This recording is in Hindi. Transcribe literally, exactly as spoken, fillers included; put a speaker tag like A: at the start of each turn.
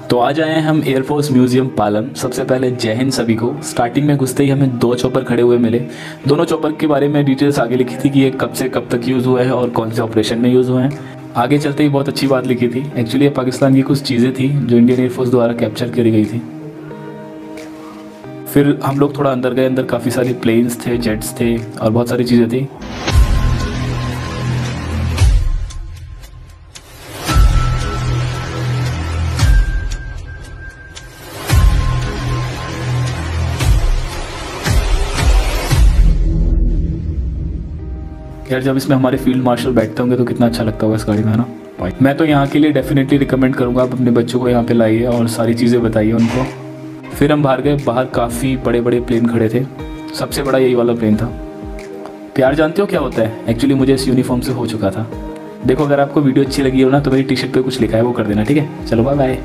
A: तो आज आए हैं हम एयरफोर्स म्यूजियम पालम। सबसे पहले जय हिंद सभी को। स्टार्टिंग में घुसते ही हमें दो चॉपर खड़े हुए मिले। दोनों चॉपर के बारे में डिटेल्स आगे लिखी थी कि ये कब से कब तक यूज़ हुआ है और कौन से ऑपरेशन में यूज़ हुए हैं। आगे चलते ही बहुत अच्छी बात लिखी थी। एक्चुअली ये पाकिस्तान की कुछ चीज़ें थी जो इंडियन एयरफोर्स द्वारा कैप्चर करी गई थी। फिर हम लोग थोड़ा अंदर गए। अंदर काफ़ी सारे प्लेन्स थे, जेट्स थे और बहुत सारी चीज़ें थी। यार जब इसमें हमारे फील्ड मार्शल बैठते होंगे तो कितना अच्छा लगता होगा इस गाड़ी में, है ना। मैं तो यहाँ के लिए डेफिनेटली रिकमेंड करूँगा, आप अपने बच्चों को यहाँ पे लाइए और सारी चीज़ें बताइए उनको। फिर हम बाहर गए। बाहर काफ़ी बड़े बड़े प्लेन खड़े थे। सबसे बड़ा यही वाला प्लेन था। प्यार जानते हो क्या होता है? एक्चुअली मुझे इस यूनिफॉर्म से हो चुका था। देखो अगर आपको वीडियो अच्छी लगी हो ना तो मेरी टी शर्ट पे कुछ लिखा है वो कर देना, ठीक है। चलो बाय बाय।